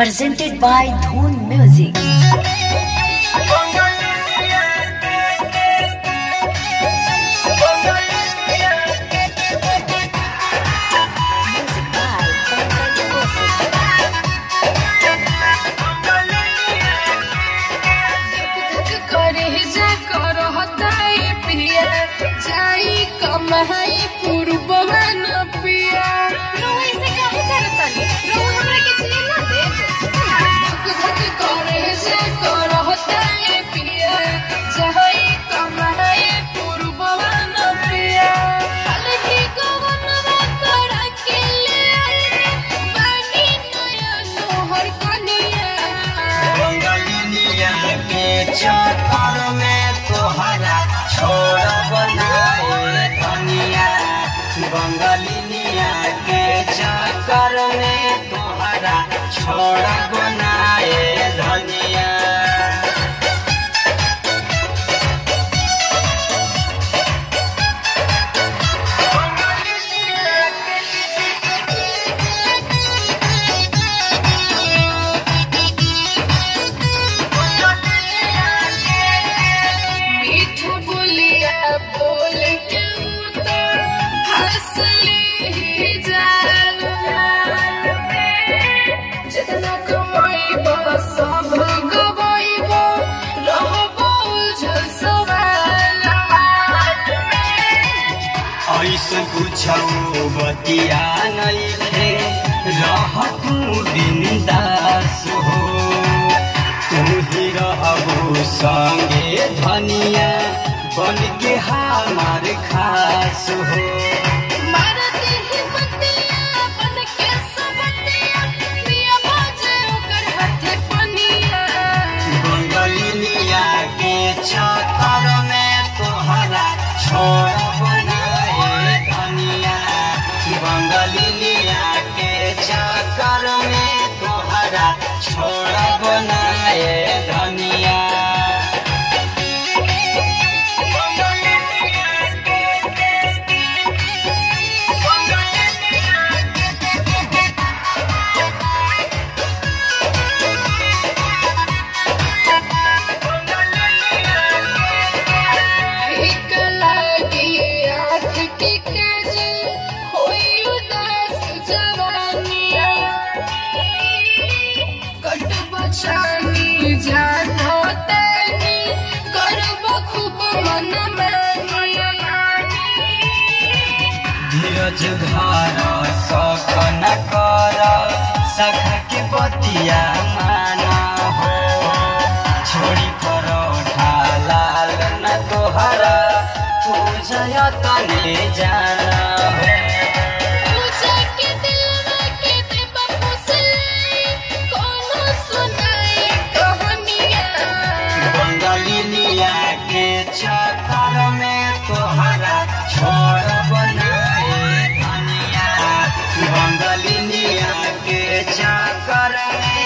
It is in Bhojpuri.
presented by Dhoon Music. चक्कर में तोहरा छोड़ बनाए धनिया बंगलिनिया के चक्कर में तोहरा छोड़ बनाए धनिया। ऐसे पूछो बतिया नहीं थे रह तू बिंदास हो तू ही रहबो संगे धनिया बन के हमार खास हो। बंगलिनिया के चक्कर में तोहरा छोड़ बंगलिनिया के चक्कर में तोहरा छोड़ बनाए धनिया। धीरज धारा शौक न कर सखा के बतिया माना हो छोड़ी परोठा लाल न तोहरा पूजा तने जाना हो। बंगलिनिया के चक्कर में तोहरा छोड़ बनाए धनिया बंगलिनिया के चक्कर में